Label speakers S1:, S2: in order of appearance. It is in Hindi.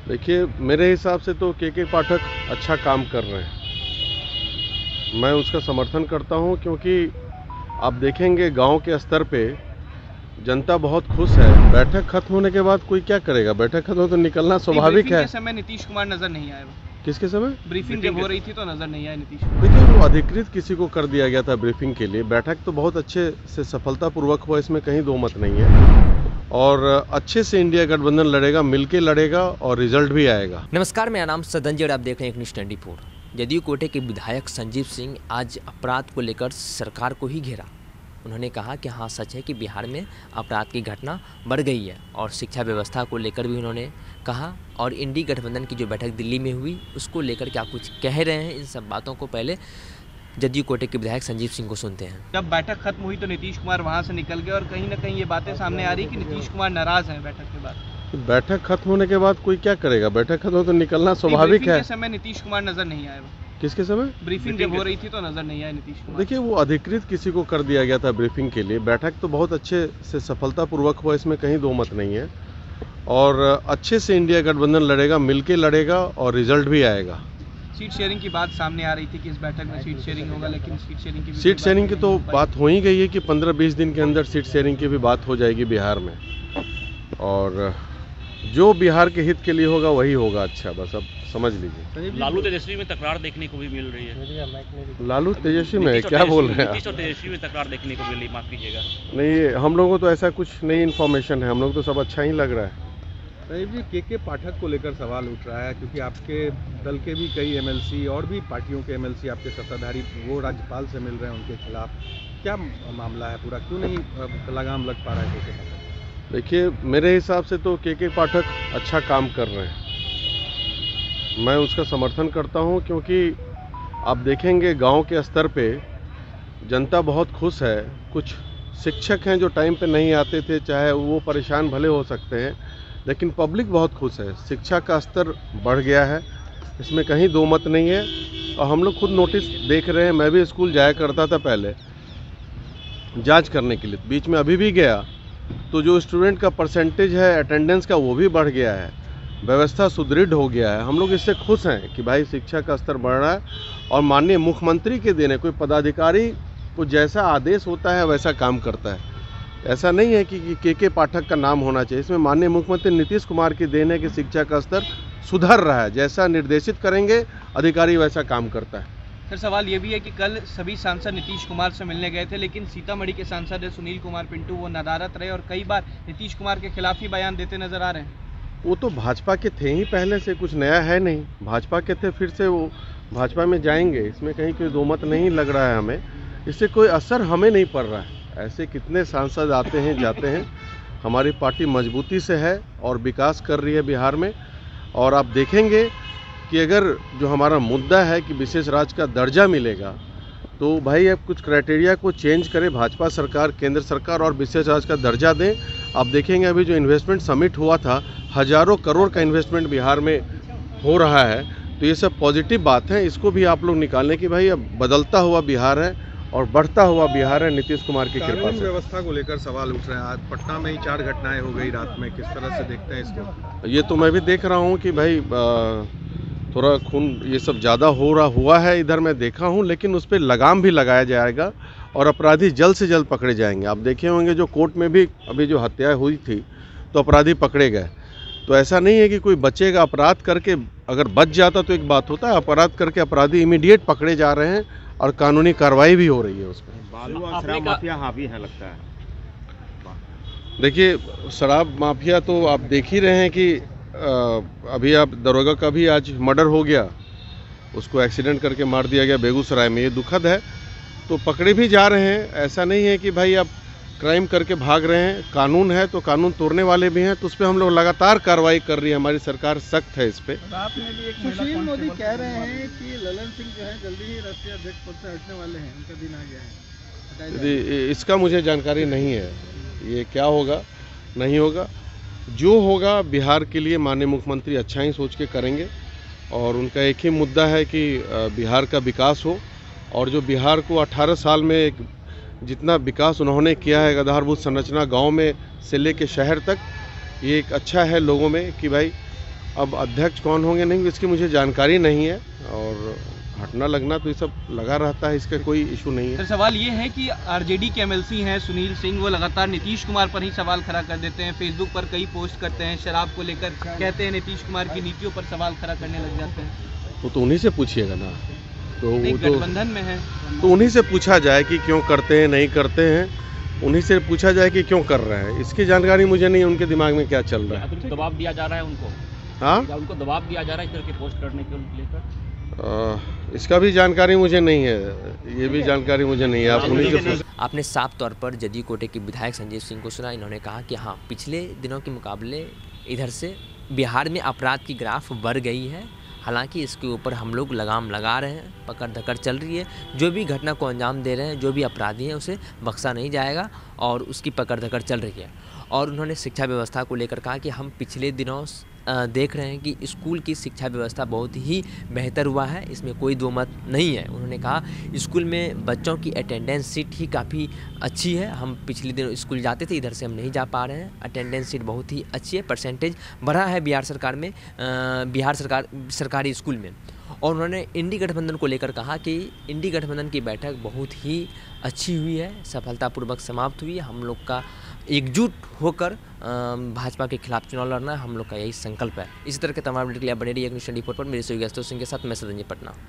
S1: देखिए, मेरे हिसाब से तो के पाठक अच्छा काम कर रहे हैं। मैं उसका समर्थन करता हूं, क्योंकि आप देखेंगे गांव के स्तर पे जनता बहुत खुश है। बैठक खत्म होने के बाद कोई क्या करेगा? बैठक खत्म हो तो निकलना स्वाभाविक है।
S2: ब्रीफिंग के समय नीतीश कुमार नजर नहीं आए।
S1: किसके समय?
S2: ब्रीफिंग जब हो रही थी तो नजर नहीं आए नीतीश कुमार।
S1: देखिए, वो अधिकृत किसी को कर दिया गया था ब्रीफिंग के लिए। बैठक तो बहुत अच्छे से सफलतापूर्वक हुआ, इसमें कहीं दो मत नहीं है। और अच्छे से इंडिया गठबंधन लड़ेगा, मिलके लड़ेगा और रिजल्ट भी आएगा।
S3: नमस्कार, मेरा नाम सदन और आप देख रहे हैं न्यूज़ 24। जदयू कोटे के विधायक संजीव सिंह आज अपराध को लेकर सरकार को ही घेरा। उन्होंने कहा कि हाँ, सच है कि बिहार में अपराध की घटना बढ़ गई है और शिक्षा व्यवस्था को लेकर भी उन्होंने कहा। और इंडी गठबंधन की जो बैठक दिल्ली में हुई उसको लेकर क्या कुछ कह रहे हैं, इन सब बातों को पहले जदयू कोटे के विधायक संजीव सिंह को सुनते हैं।
S2: जब बैठक खत्म हुई तो नीतीश कुमार वहां से निकल गए और कहीं ना कहीं ये बातें सामने आ रही कि नीतीश कुमार नाराज हैं बैठक के बाद।
S1: बैठक खत्म होने के बाद कोई क्या करेगा? बैठक खत्म हो तो निकलना स्वाभाविक है।
S2: के समय नीतीश कुमार नजर नहीं आए।
S1: किसके समय?
S2: ब्रीफिंग जब हो रही थी तो नजर नहीं आए नीतीश कुमार।
S1: देखिए, वो अधिकृत किसी को कर दिया गया था ब्रीफिंग के लिए। बैठक तो बहुत अच्छे से सफलतापूर्वक हुआ, इसमें कहीं दो मत नहीं है। और अच्छे से इंडिया गठबंधन लड़ेगा, मिलके लड़ेगा और रिजल्ट भी आएगा।
S2: सीट शेयरिंग की बात सामने आ रही थी कि इस बैठक में सीट शेयरिंग होगा, लेकिन सीट
S1: शेयरिंग की तो बात हो ही गई है कि 15-20 दिन के अंदर सीट शेयरिंग की भी बात हो जाएगी बिहार में। और जो बिहार के हित के लिए होगा वही होगा। अच्छा, बस अब समझ लीजिए।
S4: लालू तेजस्वी में तकरार देखने को भी मिल रही है।
S1: लालू तेजस्वी में क्या बोल रहे हैं?
S4: नीतीश और तेजस्वी में तकरार देखने को मिली, माफ कीजिएगा।
S1: नहीं, हम लोगों को तो ऐसा कुछ नई इन्फॉर्मेशन है। हम लोग तो सब अच्छा ही लग रहा है।
S5: संजीव जी, के पाठक को लेकर सवाल उठ रहा है, क्योंकि आपके दल के भी कई एमएलसी और भी पार्टियों के एमएलसी आपके सत्ताधारी वो राज्यपाल से मिल रहे हैं, उनके खिलाफ क्या मामला है पूरा? क्यों नहीं लगाम लग पा रहा है के पाठक?
S1: देखिए, मेरे हिसाब से तो के पाठक अच्छा काम कर रहे हैं। मैं उसका समर्थन करता हूं, क्योंकि आप देखेंगे गांव के स्तर पे जनता बहुत खुश है। कुछ शिक्षक हैं जो टाइम पे नहीं आते थे, चाहे वो परेशान भले हो सकते हैं, लेकिन पब्लिक बहुत खुश है। शिक्षा का स्तर बढ़ गया है, इसमें कहीं दो मत नहीं है। और हम लोग खुद नोटिस देख रहे हैं। मैं भी स्कूल जाया करता था पहले जांच करने के लिए, बीच में अभी भी गया, तो जो स्टूडेंट का परसेंटेज है अटेंडेंस का वो भी बढ़ गया है। व्यवस्था सुदृढ़ हो गया है। हम लोग इससे खुश हैं कि भाई शिक्षा का स्तर बढ़ रहा है। और माननीय मुख्यमंत्री के देने, कोई पदाधिकारी को जैसा आदेश होता है वैसा काम करता है। ऐसा नहीं है कि के पाठक का नाम होना चाहिए। इसमें माननीय मुख्यमंत्री नीतीश कुमार की देन है कि शिक्षा का स्तर सुधर रहा है। जैसा निर्देशित करेंगे अधिकारी वैसा काम करता है।
S2: सर, सवाल ये भी है कि कल सभी सांसद नीतीश कुमार से मिलने गए थे, लेकिन सीतामढ़ी के सांसद है सुनील कुमार पिंटू, वो नदारत रहे और कई बार नीतीश कुमार के खिलाफ ही बयान देते नजर आ रहे हैं।
S1: वो तो भाजपा के थे ही पहले से, कुछ नया है नहीं। भाजपा के थे, फिर से वो भाजपा में जाएंगे, इसमें कहीं कोई दो मत नहीं लग रहा है हमें। इससे कोई असर हमें नहीं पड़ रहा है। ऐसे कितने सांसद आते हैं जाते हैं। हमारी पार्टी मजबूती से है और विकास कर रही है बिहार में। और आप देखेंगे कि अगर जो हमारा मुद्दा है कि विशेष राज्य का दर्जा मिलेगा, तो भाई अब कुछ क्राइटेरिया को चेंज करे भाजपा सरकार, केंद्र सरकार, और विशेष राज्य का दर्जा दें। आप देखेंगे अभी जो इन्वेस्टमेंट समिट हुआ था, हजारों करोड़ का इन्वेस्टमेंट बिहार में हो रहा है। तो ये सब पॉजिटिव बात है। इसको भी आप लोग निकालें कि भाई अब बदलता हुआ बिहार है और बढ़ता हुआ बिहार है नीतीश कुमार की कृपा
S5: कानून
S1: से।
S5: व्यवस्था को लेकर सवाल उठ रहे हैं। आज पटना में ही 4 घटनाएं हो गई रात में, किस तरह से देखते हैं इसको?
S1: ये तो मैं भी देख रहा हूँ कि भाई थोड़ा खून ये सब ज़्यादा हुआ है, इधर मैं देखा हूँ। लेकिन उस पर लगाम भी लगाया जाएगा और अपराधी जल्द से जल्द पकड़े जाएंगे। आप देखे होंगे जो कोर्ट में भी अभी जो हत्या हुई थी तो अपराधी पकड़े गए। तो ऐसा नहीं है कि कोई बचेगा। अपराध करके अगर बच जाता तो एक बात होता है, अपराध करके अपराधी इमीडिएट पकड़े जा रहे हैं और कानूनी कार्रवाई भी हो रही है उस पर।
S5: बालू और शराब माफिया हावी है लगता है।
S1: देखिए, शराब माफिया तो आप देख ही रहे हैं कि अभी आप दरोगा का भी आज मर्डर हो गया, उसको एक्सीडेंट करके मार दिया गया बेगूसराय में। ये दुखद है। तो पकड़े भी जा रहे हैं। ऐसा नहीं है कि भाई आप क्राइम करके भाग रहे हैं। कानून है तो कानून तोड़ने वाले भी हैं, तो उस पर हम लोग लगातार कार्रवाई कर रही है। हमारी सरकार सख्त है इस पर।
S6: सुशील मोदी कह रहे हैं कि ललन सिंह जो है जल्दी ही राष्ट्रीय अध्यक्ष पद से हटने वाले हैं, उनका दिन आ गया है।
S1: इसका मुझे जानकारी नहीं है, ये क्या होगा नहीं होगा। जो होगा बिहार के लिए माननीय मुख्यमंत्री अच्छा ही सोच के करेंगे। और उनका एक ही मुद्दा है कि बिहार का विकास हो। और जो बिहार को 18 साल में जितना विकास उन्होंने किया है, आधारभूत संरचना गांव में से लेके शहर तक, ये एक अच्छा है लोगों में कि भाई अब अध्यक्ष कौन होंगे नहीं इसकी मुझे जानकारी नहीं है, और घटना लगना तो ये सब लगा रहता है, इसका कोई इशू नहीं है।
S2: सर सवाल ये है कि आरजेडी के एमएलसी हैं सुनील सिंह, वो लगातार नीतीश कुमार पर ही सवाल खड़ा कर देते हैं, फेसबुक पर कई पोस्ट करते हैं, शराब को लेकर कहते हैं नीतीश कुमार की नीतियों पर सवाल खड़ा करने लग जाते हैं।
S1: वो तो उन्हीं से पूछिएगा ना, तो वो तो
S2: गठबंधन में है
S1: तो उन्हीं से पूछा जाए कि क्यों करते हैं नहीं करते हैं, उन्हीं से पूछा जाए कि क्यों कर रहे हैं। इसकी जानकारी मुझे नहीं है उनके दिमाग में क्या चल रहा है।
S4: दबाव दिया जा रहा है उनको,
S1: हाँ,
S4: क्या उनको दबाव दिया जा रहा है इस तरह के पोस्ट करने के लेकर?
S1: इसका भी जानकारी मुझे नहीं है, ये भी जानकारी मुझे नहीं है, आप उन्हीं से पूछ।
S3: आपने साफ तौर पर जदयू कोटे के विधायक संजीव सिंह को सुना। इन्होंने कहा कि हाँ, पिछले दिनों के मुकाबले इधर से बिहार में अपराध की ग्राफ बढ़ गई है। हालांकि इसके ऊपर हम लोग लगाम लगा रहे हैं, पकड़ धकड़ चल रही है। जो भी घटना को अंजाम दे रहे हैं, जो भी अपराधी हैं, उसे बख्शा नहीं जाएगा और उसकी पकड़ धकड़ चल रही है। और उन्होंने शिक्षा व्यवस्था को लेकर कहा कि हम पिछले दिनों देख रहे हैं कि स्कूल की शिक्षा व्यवस्था बहुत ही बेहतर हुआ है, इसमें कोई दो मत नहीं है। उन्होंने कहा स्कूल में बच्चों की अटेंडेंस सीट ही काफ़ी अच्छी है। हम पिछले दिनों स्कूल जाते थे, इधर से हम नहीं जा पा रहे हैं। अटेंडेंस सीट बहुत ही अच्छी है, परसेंटेज बढ़ा है बिहार सरकार में, बिहार सरकारी स्कूल में। और उन्होंने इंडी गठबंधन को लेकर कहा कि इंडी गठबंधन की बैठक बहुत ही अच्छी हुई है, सफलतापूर्वक समाप्त हुई है। हम लोग का एकजुट होकर भाजपा के खिलाफ चुनाव लड़ना है, हम लोग का यही संकल्प है। इसी तरह के तमाम अपडेट के लिए बने रहिए एक न्यूज़ 24 पर। मेरे सहयोगी अस्तोष सिंह के साथ मैं सदन पटना।